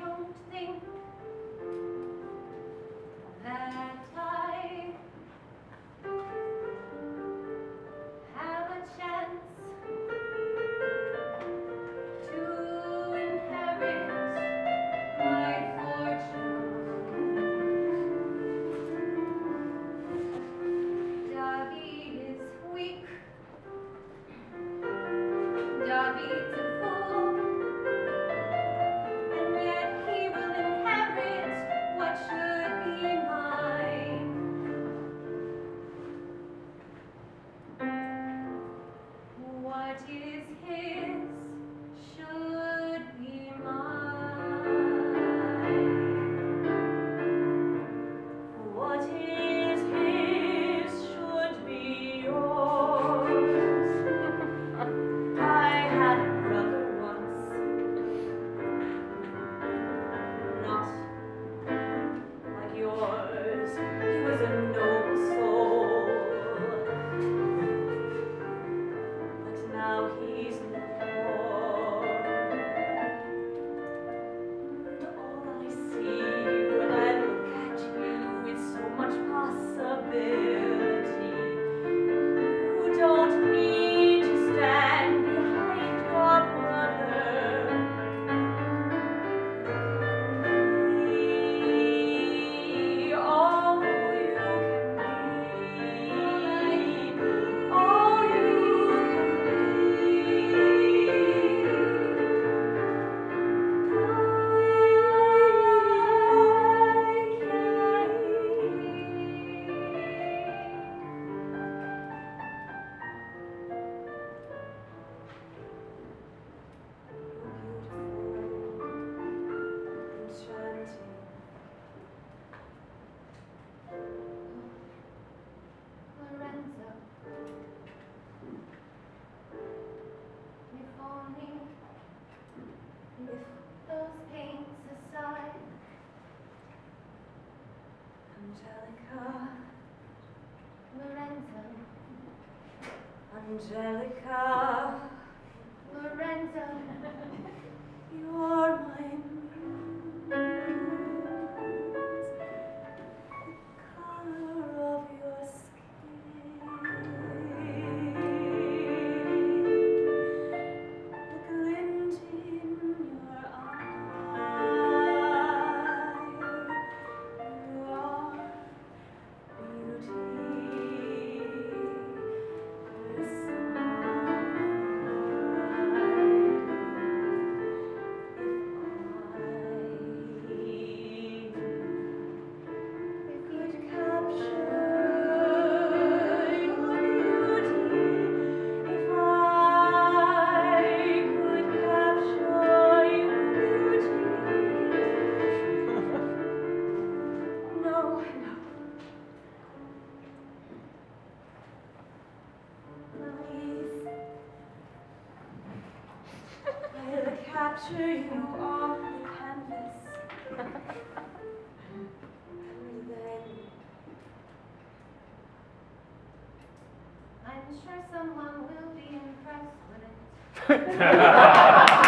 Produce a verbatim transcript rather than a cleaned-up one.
don't think that I have a chance to inherit my fortune. David is weak. David's a fool. And yet he will inherit what should be mine. What is his should be mine. What is his should be yours. I had a brother once, not like yours. He was a noble soul, but now he's no more. And all I see when I look at you is so much possibility. You don't need to stand behind your brother. Be all you can be. All you Lorenzo, if only, if those pains aside, Angelica, Lorenzo, Angelica, Lorenzo, you're my muse, the color of your skin, the glint in your eye. You are beauty, the If I could capture your beauty, if I could capture your beauty. No, no. Please. I'll capture you on the canvas. And then I'm sure someone will be impressed with it.